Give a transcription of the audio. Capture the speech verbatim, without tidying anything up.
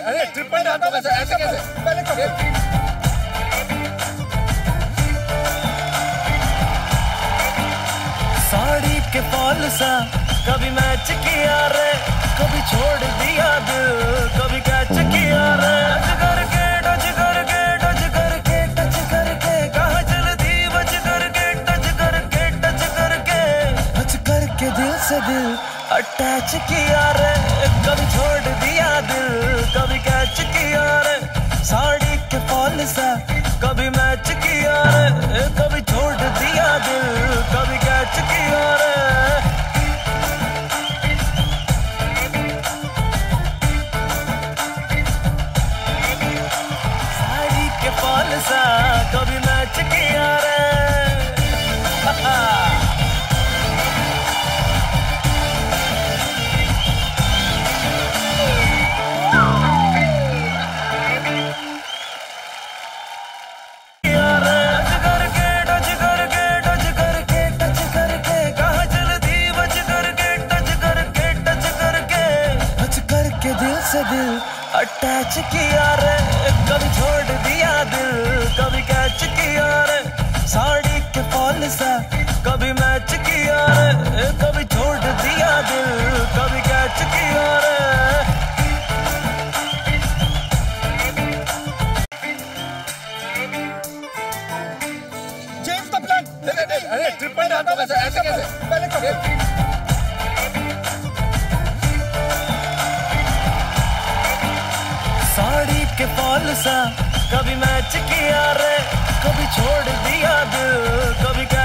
अरे triple dance तो कैसे ऐसे कैसे पहले कब साड़ी के फॉल सा कभी मैच किया रे, कभी छोड़ दिया दिल, कभी कैच किया रे। टच करके टच करके टच करके टच करके कहाँ चलती बच करके टच करके टच करके टच करके दिल से दिल अटैच किया रे, कभी छोड़ दिया दिल, कभी कैच किया रे। साड़ी के फॉल सा कभी मैच किया रे, कभी छोड़ दिया दिल, कभी कैच किया रे। साड़ी के फॉल सा कभी मैच किया रे। से दिल अटैच किया रे, कभी छोड़ दिया दिल, कभी कैच किया रे। साड़ी के फॉल सा कभी मैच किया रे, कभी छोड़ दिया दिल, कभी कैच किया रे। Change the plan. अरे ट्रिपल डांस तो कैसे ऐसे कैसे पहले कब साड़ी के फॉल सा कभी मैच किया रे, कभी छोड़ दिया दिल, कभी